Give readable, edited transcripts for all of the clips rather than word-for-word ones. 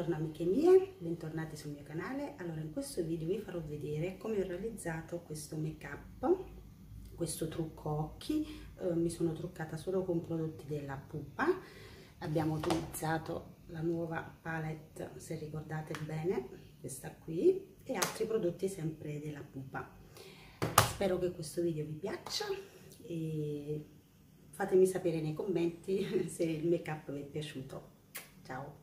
Buongiorno amiche mie, bentornati sul mio canale. Allora, in questo video vi farò vedere come ho realizzato questo make up, questo trucco occhi. Mi sono truccata solo con prodotti della Pupa. Abbiamo utilizzato la nuova palette, se ricordate bene, questa qui, e altri prodotti sempre della Pupa. Spero che questo video vi piaccia e fatemi sapere nei commenti se il make up vi è piaciuto. Ciao!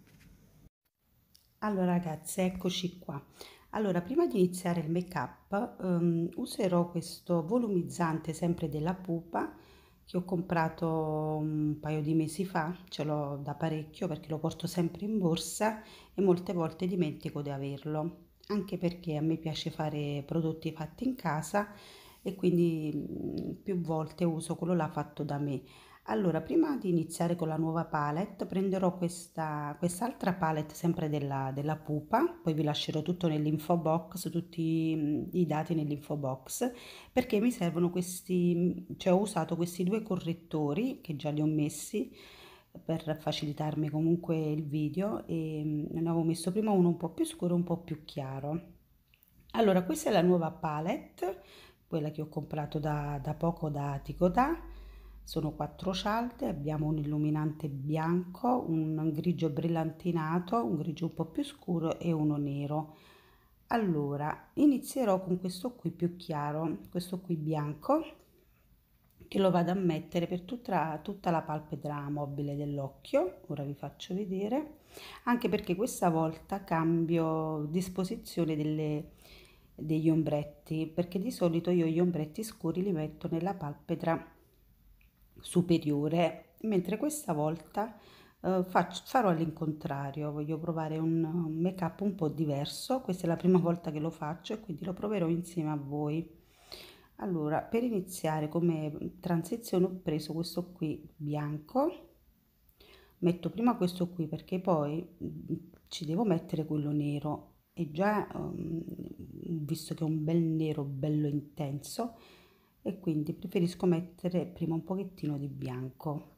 Allora ragazze, eccoci qua. Allora, prima di iniziare il make up userò questo volumizzante sempre della Pupa che ho comprato un paio di mesi fa. Ce l'ho da parecchio perché lo porto sempre in borsa e molte volte dimentico di averlo, anche perché a me piace fare prodotti fatti in casa e quindi più volte uso quello là fatto da me. Allora, prima di iniziare con la nuova palette, prenderò quest'altra palette sempre della Pupa, poi vi lascerò tutto nell'info box, tutti i dati nell'info box, perché mi servono questi, cioè ho usato questi due correttori che già li ho messi per facilitarmi comunque il video e ne avevo messo prima uno un po' più scuro e un po' più chiaro. Allora, questa è la nuova palette, quella che ho comprato da poco da Ticotà. Sono 4 cialde, abbiamo un illuminante bianco, un grigio brillantinato, un grigio un po' più scuro e uno nero. Allora, inizierò con questo qui più chiaro, questo qui bianco, che lo vado a mettere per tutta la palpebra mobile dell'occhio. Ora vi faccio vedere, anche perché questa volta cambio disposizione degli ombretti, perché di solito io gli ombretti scuri li metto nella palpebra superiore, mentre questa volta farò all'incontrario. Voglio provare un make up un po' diverso. Questa è la prima volta che lo faccio e quindi lo proverò insieme a voi. Allora, per iniziare come transizione ho preso questo qui bianco, metto prima questo qui perché poi ci devo mettere quello nero e già visto che è un bel nero bello intenso, e quindi preferisco mettere prima un pochettino di bianco.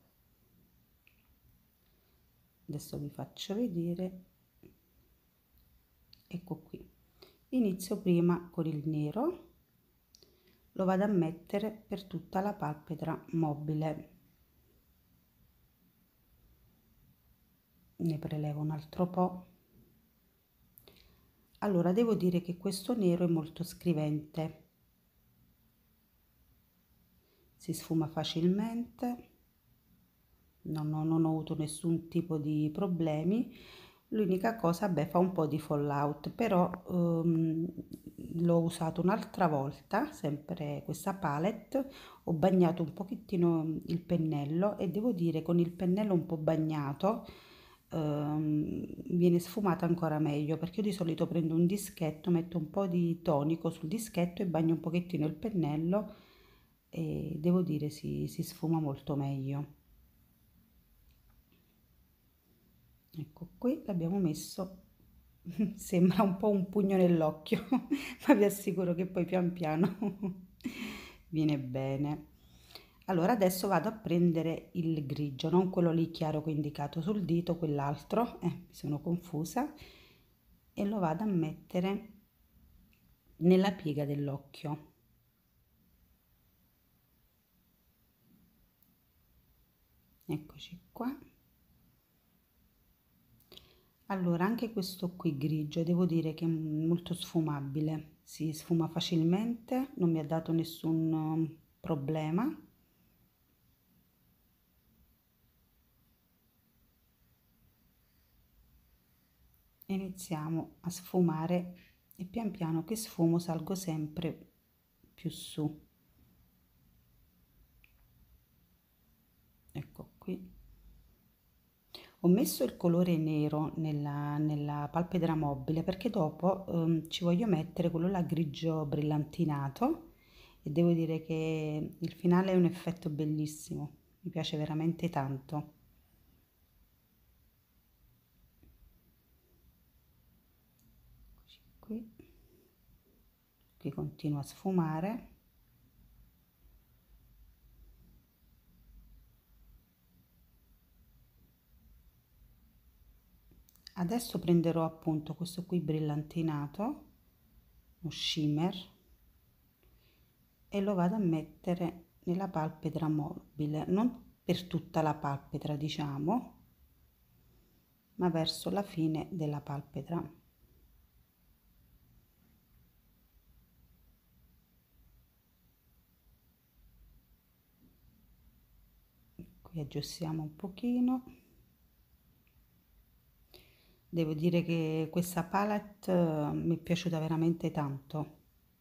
Adesso vi faccio vedere. Ecco qui, inizio prima con il nero, lo vado a mettere per tutta la palpebra mobile, ne prelevo un altro po'. Allora, devo dire che questo nero è molto scrivente, si sfuma facilmente, non ho avuto nessun tipo di problemi. L'unica cosa, beh, fa un po' di fallout, però l'ho usato un'altra volta, sempre questa palette, ho bagnato un pochettino il pennello e devo dire con il pennello un po' bagnato viene sfumata ancora meglio, perché io di solito prendo un dischetto, metto un po' di tonico sul dischetto e bagno un pochettino il pennello e devo dire si sfuma molto meglio. Ecco qui l'abbiamo messo, sembra un po' un pugno nell'occhio, ma vi assicuro che poi pian piano viene bene. Allora adesso vado a prendere il grigio, non quello lì chiaro che ho indicato sul dito, quell'altro, mi sono confusa, e lo vado a mettere nella piega dell'occhio. Eccoci qua. Allora, anche questo qui grigio, devo dire che è molto sfumabile, si sfuma facilmente, non mi ha dato nessun problema. Iniziamo a sfumare e pian piano che sfumo salgo sempre più su. Ecco qui. Ho messo il colore nero nella palpebra mobile perché dopo ci voglio mettere quello là grigio brillantinato e devo dire che il finale è un effetto bellissimo, mi piace veramente tanto. Qui continuo a sfumare. Adesso prenderò appunto questo qui brillantinato, uno shimmer, e lo vado a mettere nella palpebra mobile, non per tutta la palpebra diciamo, ma verso la fine della palpebra. Qui aggiustiamo un pochino. Devo dire che questa palette mi è piaciuta veramente tanto.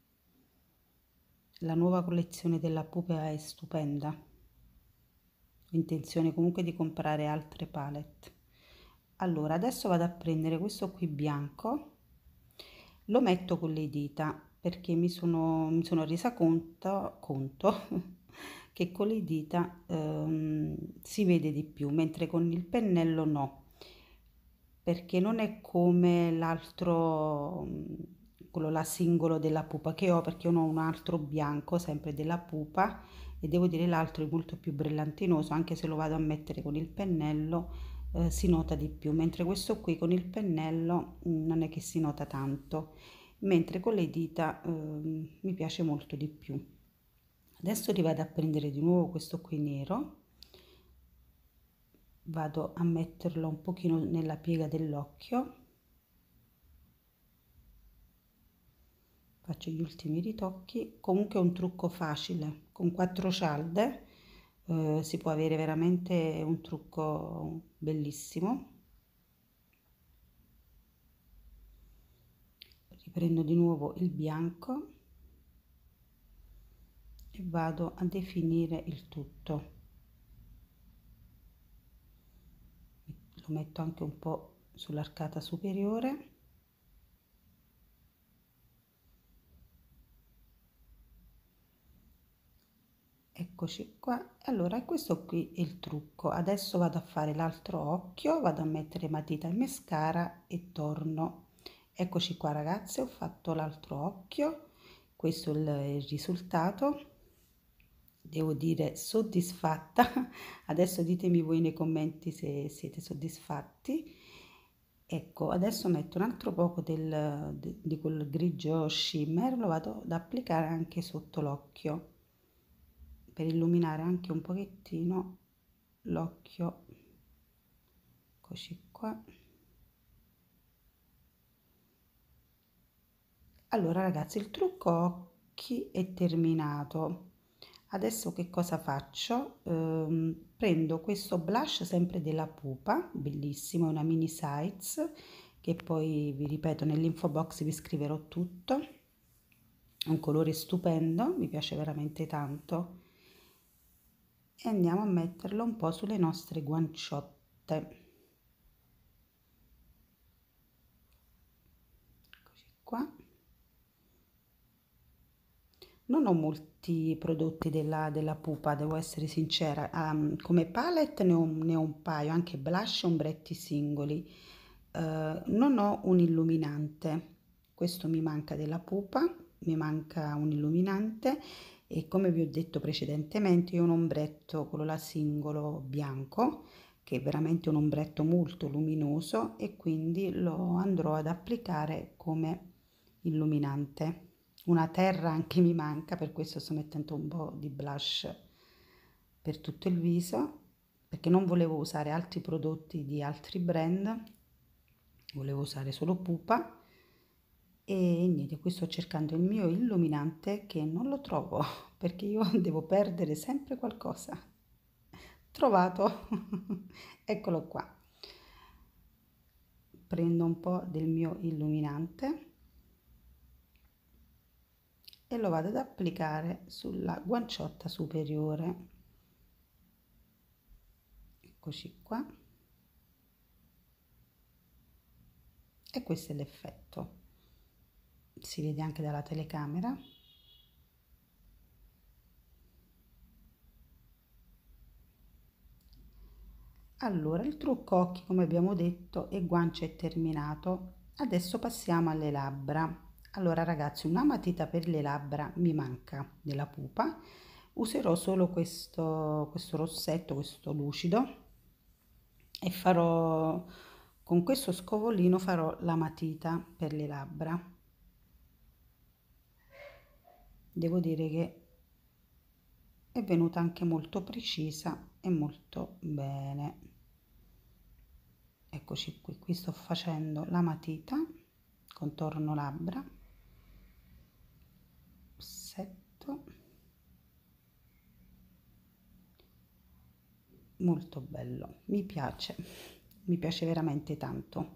La nuova collezione della Pupa è stupenda. Ho intenzione comunque di comprare altre palette. Allora, adesso vado a prendere questo qui bianco, lo metto con le dita perché mi sono resa conto che con le dita si vede di più, mentre con il pennello no, perché non è come l'altro, quello là singolo della pupa che ho, perché io ne ho un altro bianco, sempre della pupa, e devo dire l'altro è molto più brillantinoso, anche se lo vado a mettere con il pennello si nota di più, mentre questo qui con il pennello non è che si nota tanto, mentre con le dita mi piace molto di più. Adesso rivado a prendere di nuovo questo qui nero, vado a metterlo un pochino nella piega dell'occhio, faccio gli ultimi ritocchi. Comunque è un trucco facile, con 4 cialde si può avere veramente un trucco bellissimo. Riprendo di nuovo il bianco e vado a definire il tutto. Lo metto anche un po' sull'arcata superiore. Eccoci qua. Allora, questo qui è il trucco. Adesso vado a fare l'altro occhio, vado a mettere matita e mascara e torno. Eccoci qua ragazze, ho fatto l'altro occhio, questo è il risultato. Devo dire soddisfatta. Adesso ditemi voi nei commenti se siete soddisfatti. Ecco, adesso metto un altro poco di quel grigio shimmer, lo vado ad applicare anche sotto l'occhio per illuminare anche un pochettino l'occhio. Eccoci qua. Allora ragazzi, il trucco occhi è terminato. Adesso che cosa faccio? Prendo questo blush sempre della Pupa, bellissimo, è una mini size, che poi vi ripeto nell'info box vi scriverò tutto. È un colore stupendo, mi piace veramente tanto. E andiamo a metterlo un po' sulle nostre guanciotte. Eccoci qua. Non ho molti prodotti della Pupa, devo essere sincera. Come palette ne ho un paio, anche blush e ombretti singoli. Non ho un illuminante, questo mi manca della Pupa, mi manca un illuminante e come vi ho detto precedentemente io ho un ombretto, quello là singolo bianco, che è veramente un ombretto molto luminoso e quindi lo andrò ad applicare come illuminante. Una terra anche mi manca, per questo sto mettendo un po' di blush per tutto il viso, perché non volevo usare altri prodotti di altri brand, volevo usare solo Pupa e niente, qui sto cercando il mio illuminante che non lo trovo, perché io devo perdere sempre qualcosa. Trovato, eccolo qua. Prendo un po' del mio illuminante e lo vado ad applicare sulla guanciotta superiore. Eccoci qua. E questo è l'effetto. Si vede anche dalla telecamera. Allora, il trucco occhi, come abbiamo detto, e guance è terminato. Adesso passiamo alle labbra. Allora ragazzi, una matita per le labbra mi manca della Pupa. Userò solo questo rossetto, questo lucido, e farò con questo scovolino farò la matita per le labbra. Devo dire che è venuta anche molto precisa e molto bene. Eccoci qui sto facendo la matita, contorno labbra, rossetto, molto bello, mi piace veramente tanto.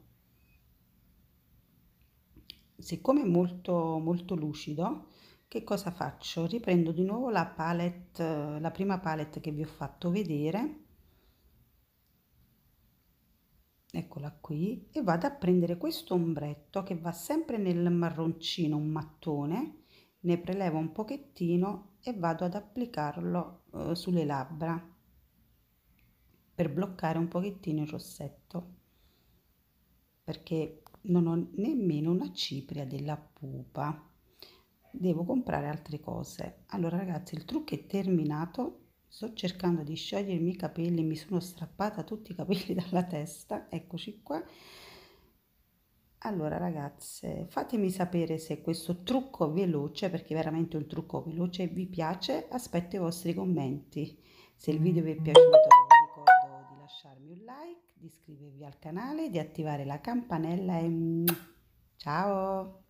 Siccome è molto lucido, che cosa faccio? Riprendo di nuovo la palette, la prima palette che vi ho fatto vedere, eccola qui, e vado a prendere questo ombretto che va sempre nel marroncino, un mattone, ne prelevo un pochettino e vado ad applicarlo sulle labbra per bloccare un pochettino il rossetto, perché non ho nemmeno una cipria della pupa, devo comprare altre cose. Allora ragazzi, il trucco è terminato, sto cercando di sciogliermi i capelli, mi sono strappata tutti i capelli dalla testa, eccoci qua. Allora ragazze, fatemi sapere se questo trucco veloce, perché veramente è un trucco veloce, vi piace, aspetto i vostri commenti. Se il video vi è piaciuto vi ricordo di lasciarmi un like, di iscrivervi al canale, di attivare la campanella e ciao!